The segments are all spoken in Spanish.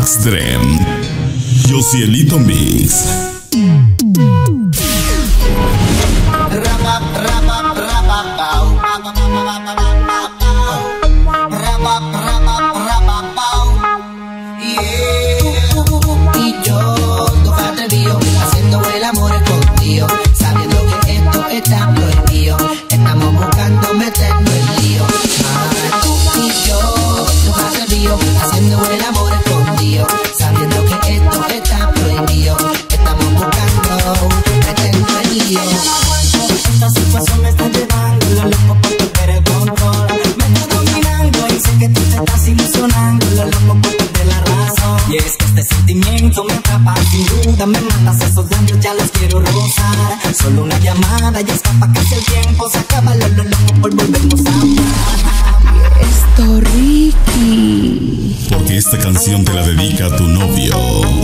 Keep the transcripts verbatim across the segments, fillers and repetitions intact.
Axdrem, Josielito Mix. Y yo, tocarte mío, haciendo el amor escondido, sabiendo que esto está prohibido. Estamos buscando meternos en lío. Ah, tú y yo, tocarte mío, haciendo el amor escondido, sabiendo que esto está prohibido. Estamos buscando meternos en lío. Esta situación me está llevando lo loco por perder el control. Me está dominando y sé que tú te estás ilusionando, lo loco por perder la razón. Y es que este sentimiento me atrapa, sin duda me matas. Esos labios ya los quiero rozar. Solo una llamada y escapa casi el tiempo. Se acaba lo, lo loco por volvernos a amar. Esto Ricky. Porque esta canción te la dedica a tu novio,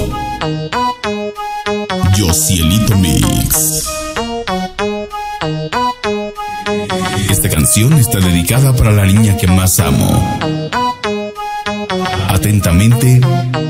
Josielito Mix. Esta canción está dedicada para la niña que más amo. Atentamente,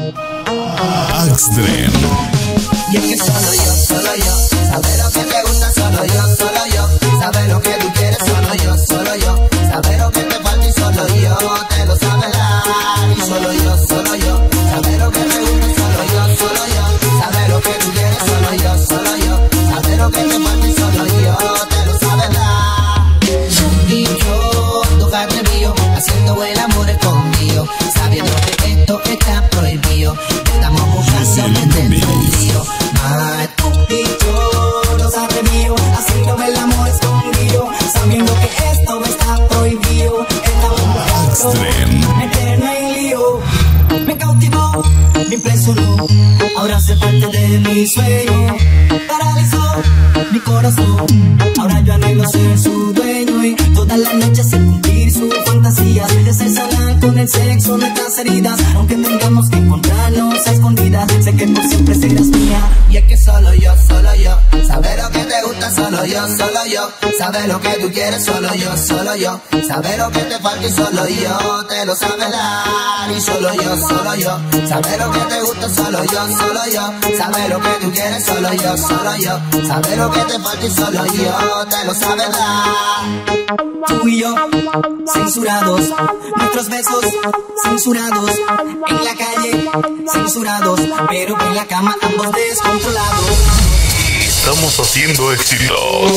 Axdrem. Y es que solo yo, solo yo, sabe lo que te gusta, solo yo, solo yo, sabe lo que tú quieres, solo yo, solo yo, sabe lo que te falta y solo yo, te lo sabe dar. Y solo yo, solo yo, sabe lo que te gusta, solo yo, solo yo, sabe lo que tú quieres, solo yo, solo yo, sabe lo que te falta y solo yo, te lo sabe dar. Y yo, tocarte mío, haciendo el amor escondido, sabiendo que esto está prohibido. Estamos buscando meternos en lío. Ah, tú y yo, los atrevidos, haciéndome el amor escondido, sabiendo que esto está prohibido. Estamos buscando meternos en lío. Me cautivó, me impresionó, ahora hace parte de mi sueño. Paralizó mi corazón, ahora yo anhelo ser su dueño. Y todas las noches sin cumplir sus fantasías, de ser sana con el sexo nuestras heridas. Aunque tengamos que encontrarnos a escondidas, sé que por siempre serás mía. Y es que solo yo, solo yo, sabe lo que te gusta, solo yo, solo yo, sabe lo que tú quieres, solo yo, solo yo, sabe lo que te falta y solo yo, te lo sabe dar. Y solo yo, solo yo, sabe lo que te gusta, solo yo, solo yo, sabe lo que tú quieres, solo yo, solo yo, sabe lo que te falta y solo yo, te lo sabe dar. Tú y yo, censurados, nuestros besos censurados, en la calle censurados, pero en la cama ambos descontrolados. Estamos haciendo éxitos.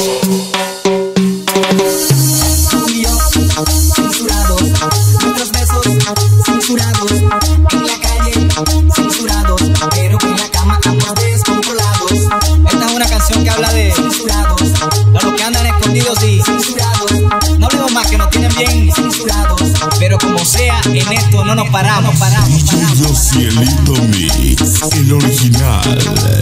Tú y yo, censurados, nuestros besos censurados, en la calle censurados, pero en la cama ambos descontrolados. Esta es una canción que habla de Censurados, los que andan escondidos y censurados, no hablemos más, que nos tienen bien censurados. pero como sea, en esto no nos paramos, paramos, paramos. Josielito Mix, el original.